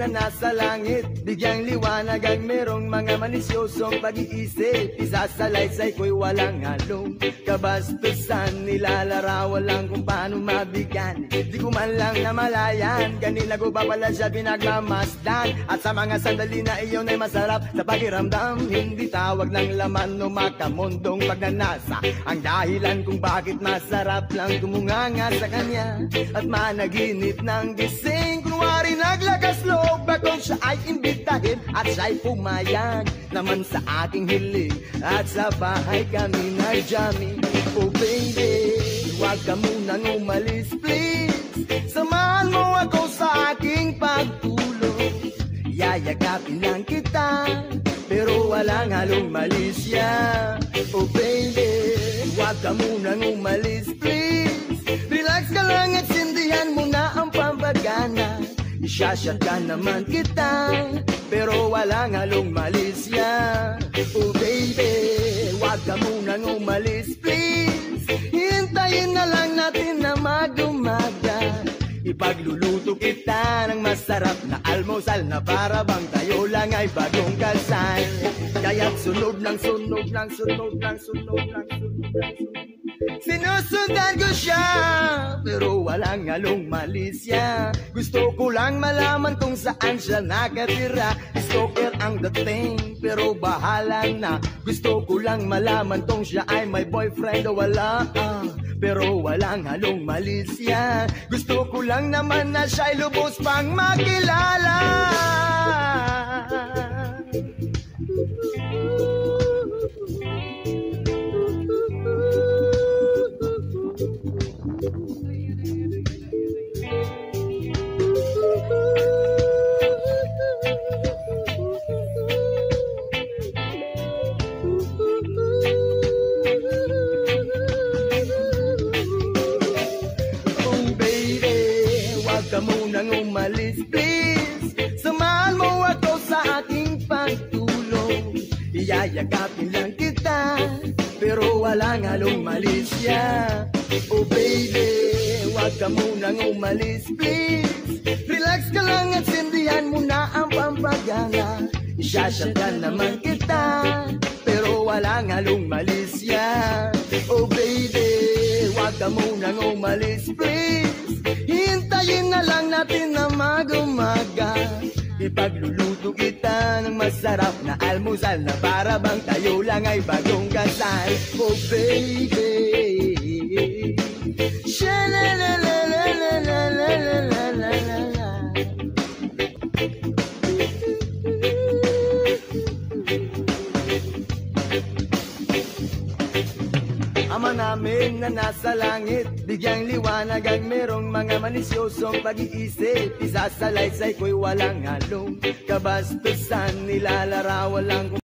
na nasa langit, bigyang liwanag ang merong mga malisyosong pag-iisip. Isasalaysay ko'y walang halong kabastusan, nilalarawan lang kung paano mabigyan. Di ko man lang namalayan, kanila ko pa pala siya pinagmamasdan. At sa mga sandali na iyon ay masarap sa pakiramdam, hindi tawag ng laman o makamundong pagnanasa ang dahilan kung bakit masarap lang kumunganga sa kanya at managinip ng gising. Kunwari naglakas loob akong siya ay imbitahin at siya'y pumayag naman sa aking hiling, at sa bahay kami nag-jamming. Oh baby, huwag ka munang umalis please, samahan mo ako sa aking pagtulog. Yayakapin lang kita pero walang halong malisya. Oh baby, huwag ka munang umalis please, relax ka lang at sindihan mo na ang pampagana. Isyashot ka naman kita pero walang halong malisya. Oh baby, huwag ka munang umalis please, hintayin na lang natin na mag-umaga. Ipagluluto kita ng masarap na almusal na para bang tayo lang ay bagong kasal. Kaya't sunod ng sunod ng sunod ng sunod ng sunod ng sunod, sinusundan ko siya pero walang halong malisya. Gusto ko lang malaman kung saan siya nakatira. Stalker ang dating pero bahala na. Gusto ko lang malaman kung siya ay may boyfriend o wala, pero walang halong malisya. Gusto ko lang naman na siya'y lubos pang makilala. Huwag ka munang umalis please, samahan mo ako sa aking pagtulog. Iyayakapin lang kita pero walang halong malisya. Oh baby, huwag ka munang umalis please, relax ka lang at sindihan mo na ang pampagana. Isyashot ka naman kita pero walang halong malisya. Oh baby, huwag ka munang umalis please, hintayin na lang natin na mag-umaga. Ipagluluto kita ng masarap na almusal na para bang tayo lang ay bagong kasal. Oh baby, sha-la-la-la-la-la-la-la-la-la-la. Ama namin na nasa langit, bigyang liwanag ang merong mga malisyosong pag-iisip. Isasalaysay ko'y walang halong kabastusan, nilalarawan lang